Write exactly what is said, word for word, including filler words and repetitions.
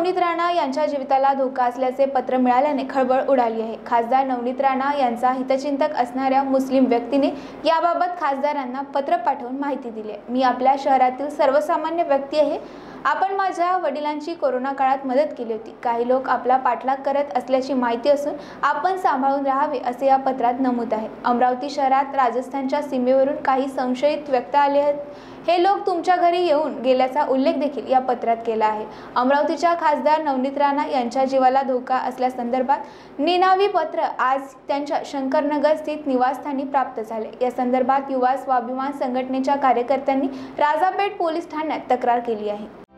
नवनीत राणा यांच्या जीविताला धोका असल्याचे पत्र मिळाल्याने खळबळ उडाली आहे। खासदार नवनीत राणा यांचा हितचिंतक असणाऱ्या मुस्लिम व्यक्तीने याबाबत खासदारांना पत्र पाठवून माहिती दिली आहे। मी आपल्या शहरातील सर्वसामान्य व्यक्ती आहे। आपण माझ्या वडिलांची कोरोना काळात मदत केली होती। काही लोक आपला पाठलाग करत असल्याची माहिती असून आपण सांभाळून राहावे असे या पत्रात नमूद आहे। अमरावती शहरात राजस्थानच्या सीमेवरून काही संशयित व्यक्ती आले आहेत। हे लोक तुमच्या घरी येऊन गेल्याचा उल्लेख देखील या पत्रात केला आहे। अमरावतीच्या खासदार नवनीत राणा यांच्या जीवाला धोका असल्यासंदर्भात निनावी पत्र आज त्यांच्या शंकरनगर स्थित निवासस्थानी प्राप्त झाले। या संदर्भात युवा स्वाभिमान संघटनेच्या कार्यकर्त्यांनी राजापेठ पोलीस ठाण्यात तक्रार केली आहे।